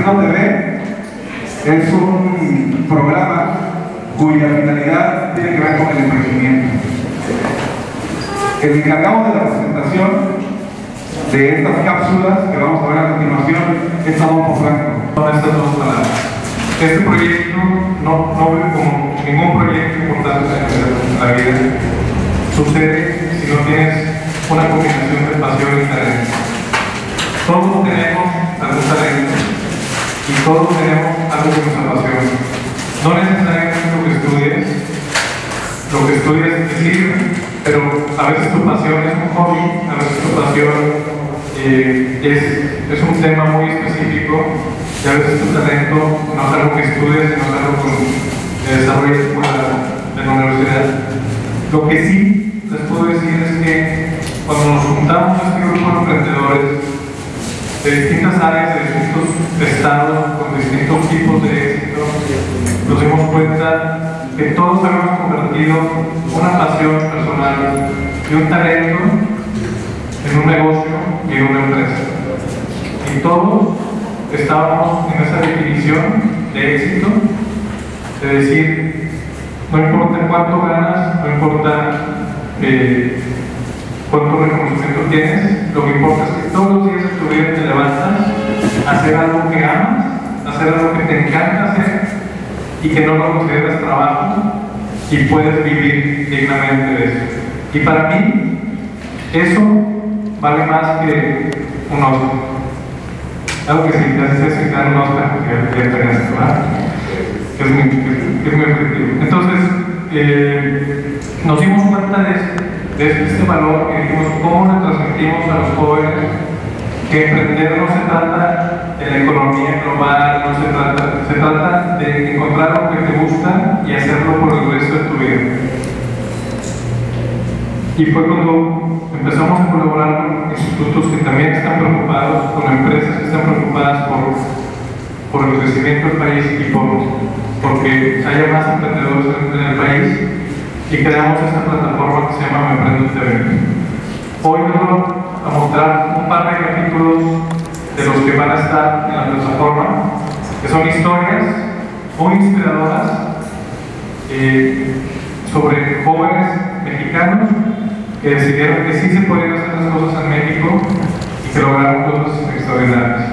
Creciendo TV es un programa cuya finalidad tiene que ver con el emprendimiento. El encargado de la presentación de estas cápsulas que vamos a ver a continuación es Adolfo Franco. Con estas dos palabras. Este proyecto no ve como ningún proyecto importante en la vida. Sucede si no tienes una combinación de pasión y talento. Todos tenemos algún talento y todos tenemos algo que nos apasiona. No necesariamente lo que estudies te sirve, pero a veces tu pasión es un hobby, a veces tu pasión es un tema muy específico y a veces tu talento no es algo que estudies, sino es algo que desarrollas en la universidad. Lo que sí les puedo decir es que cuando nos juntamos este grupo de emprendedores de distintas áreas, de distintos estados, con distintos tipos de éxito, nos dimos cuenta que todos habíamos convertido una pasión personal y un talento en un negocio y en una empresa. Y todos estábamos en esa definición de éxito, de decir, no importa cuánto ganas, no importa cuánto reconocimiento tienes, lo que importa es que todos los días de tu vida te levantas a hacer algo que amas, a hacer algo que te encanta hacer y que no lo consideras trabajo y puedes vivir dignamente de eso. Y para mí, eso vale más que un Oscar. Algo que si te haces eso y te dan un Oscar, que tenés, ¿verdad? Que es muy objetivo. Entonces, nos dimos cuenta de este valor y dijimos cómo le transmitimos a los jóvenes que emprender no se trata de la economía global, se trata de encontrar lo que te gusta y hacerlo por el resto de tu vida. Y fue cuando empezamos a colaborar con institutos que también están preocupados, con empresas que están preocupadas por el crecimiento del país y porque haya más emprendedores en el país, y creamos esta plataforma que se llama Me Emprendo TV. Hoy les voy a mostrar un par de capítulos de los que van a estar en la plataforma, que son historias muy inspiradoras sobre jóvenes mexicanos que decidieron que sí se podían hacer las cosas en México y que lograron cosas extraordinarias.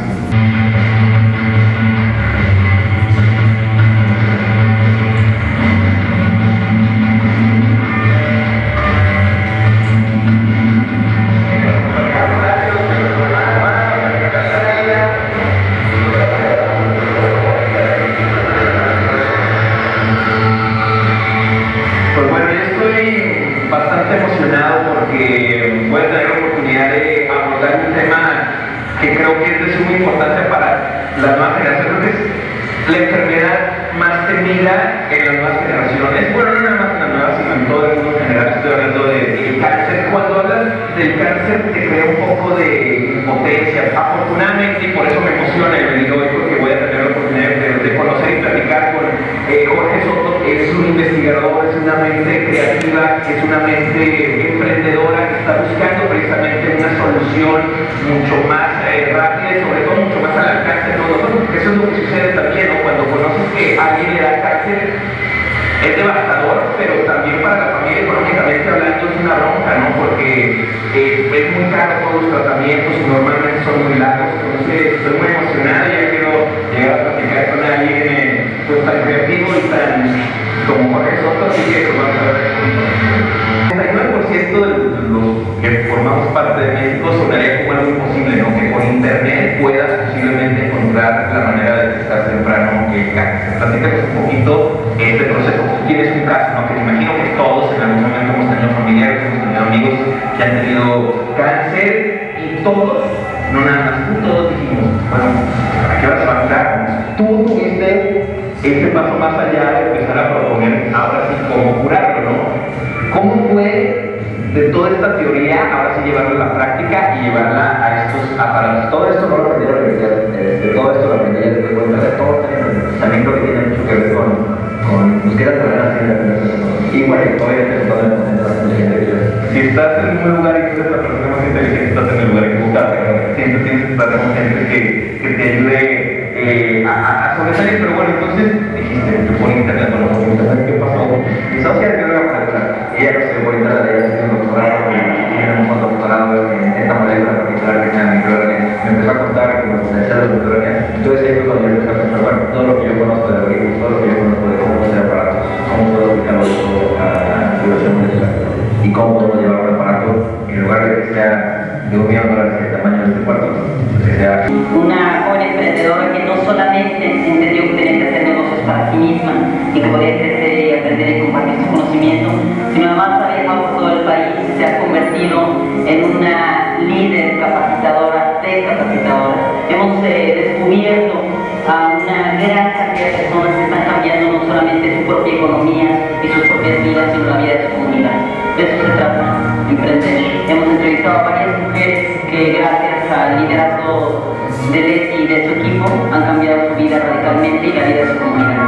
Bastante emocionado porque voy a tener la oportunidad de abordar un tema que creo que es de suma importancia para las nuevas generaciones, que es la enfermedad más temida en las nuevas generaciones. Bueno, no nada más en las nuevas, sino en todo el mundo en general. Estoy hablando del cáncer. Cuando hablas del cáncer te crea un poco de impotencia. Afortunadamente, y por eso me emociona el venir hoy, porque voy a tener la oportunidad de conocer y platicar con Jorge Soto. Es un investigador, es una mente creativa, es una mente emprendedora que está buscando precisamente una solución mucho más rápida y sobre todo mucho más al alcance de todos nosotros, porque eso es lo que sucede también, ¿no? Cuando conoces que alguien le da cáncer, es devastador, pero también para la familia, económicamente hablando, es una bronca, ¿no? Porque es muy caro todos los tratamientos y normalmente son muy largos. Entonces estoy muy emocionado y ya quiero llegar a platicar con alguien pues tan creativo y tan como Jorge Soto, así que vamos a ver. El 99% de los que formamos parte de México sonaría como algo imposible, ¿no? Que con internet puedas posiblemente encontrar la manera de detectar temprano el cáncer. Platícanos un poquito este proceso. Tú tienes un caso, ¿no? Que me imagino que todos en algún momento hemos tenido familiares, hemos tenido amigos que han tenido cáncer y todos, no nada más, todos dijimos, bueno, ¿a qué hora se va a curar? Tú tuviste este paso más allá de empezar a proponer ahora sí cómo curarlo, ¿no? ¿Cómo fue de toda esta teoría ahora sí llevarla a la práctica y llevarla a estos aparatos? Todo esto no lo aprendí en la universidad, de todo esto lo aprendí ya desde cuenta de todo. También creo que tiene mucho que ver con búsqueda de la y bueno, todavía tengo todo el momento de la inteligente. Si estás en un lugar y tú eres la persona más inteligente, estás en el lugar equivocado. Siempre tienes que estar con gente que te ayude a sobresalir. Pero bueno, entonces dijiste, yo por internet, bueno, por internet, ¿qué pasó? Mi socia de bióloga molecular, ella no se por internet, ella tiene un doctorado y tiene un doctorado en esta molécula particular que se llama microRNA. Me empezó a contar que me potencial de microRNA. Entonces ahí fue cuando yo empecé a pensar, bueno, todo lo que yo conozco de algoritmos, todo lo que yo conozco de cómo hacer aparatos, cómo puedo aplicarlo a la biología molecular y cómo podemos llevar un aparato en lugar de que sea de $1 millón el tamaño de este cuarto, que sea una joven emprendedora que no solamente entendió que tenía que hacer negocios para sí misma y que podía crecer y aprender y compartir su conocimiento, sino además ha viajado por todo el país y se ha convertido en una líder capacitadora de capacitadoras. Hemos descubierto a una gran cantidad de personas que están cambiando no solamente su propia economía y sus propias vidas, sino la vida de su comunidad. De eso se trata, emprender. Hemos entrevistado a varias mujeres que gracias al liderazgo de Leti y de su equipo han cambiado su vida radicalmente y la vida de su comunidad.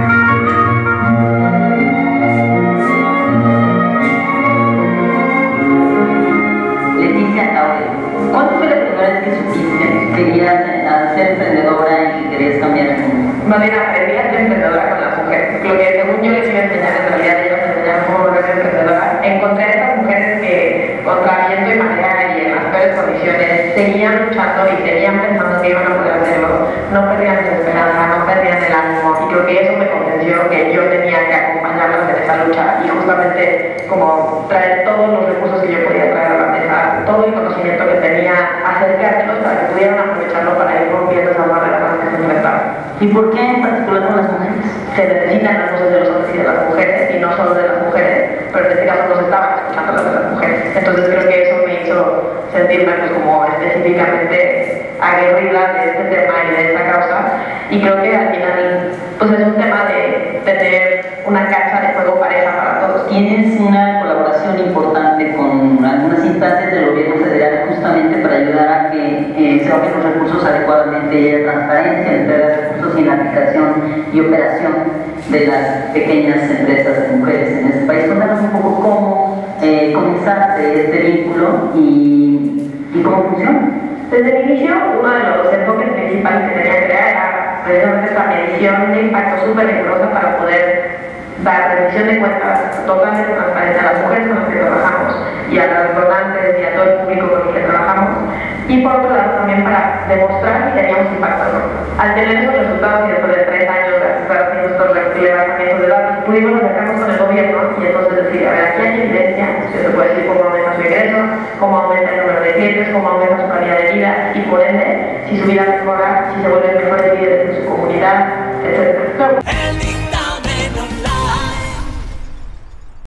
Leticia Taure, ¿cuándo fue la primera vez que supiste que querías ser emprendedora y que querías cambiar el mundo? Manera, aprendí a ser emprendedora con las mujeres. Lo que según yo les iba a enseñar, en realidad ellos me enseñaron cómo volverme emprendedora. Encontré a esas mujeres que, contra viento y marea y en las peores condiciones, seguían luchando y seguían pensando que iban a poder hacerlo. No perdían la esperanza, no perdían el ánimo. Y creo que eso me convenció que yo tenía que acompañarlas en esa lucha y justamente como traer todos los recursos que yo podía traer a la mesa, todo el conocimiento que tenía, acercárselos para que pudieran aprovecharlo para ir rompiendo esas barreras a las que se enfrentaban. ¿Y por qué en particular con las mujeres? Se necesitan las voces de los hombres y de las mujeres, y no solo de las mujeres, pero en este caso no se estaban escuchando las de las mujeres. Entonces creo que eso me hizo sentirme pues como específicamente aguerrida de este tema y de esta causa, y creo que al final pues es un tema de tener una cancha de juego pareja para todos. Tienes una colaboración importante con algunas instancias del gobierno federal justamente para ayudar a que se ahorren los recursos adecuadamente y haya transparencia entre los recursos y la aplicación y operación de las pequeñas empresas de mujeres en este país. Cuéntanos un poco cómo comenzaste este vínculo y cómo funciona. Desde el inicio, uno de los enfoques principales que tenía que crear era precisamente esta medición de impacto súper rigurosa para poder dar rendición de cuentas totalmente transparente a las mujeres con las que trabajamos y a los donantes y a todo el público con el que trabajamos, y por otro lado también para demostrar que teníamos impacto, ¿no? Al tener esos resultados y después de 3 años de estar haciendo estos levantamientos de datos, pudimos acercarnos con el gobierno y entonces decir, a ver, aquí hay evidencia, se puede decir cómo aumenta su ingreso, cómo aumenta el número de clientes, cómo aumenta su calidad de vida y por ende, si su vida mejora, si se vuelven mejores líderes en su comunidad, etc.